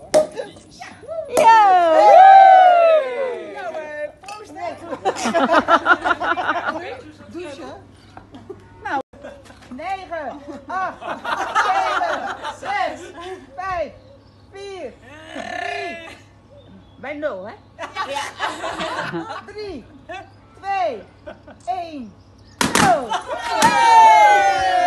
Ja! Proost net! Douchen. Nou. 9, 8, 7, 6, 5, 4, 3. Bij 0, hè? Ja. 3, 2, 1, 0.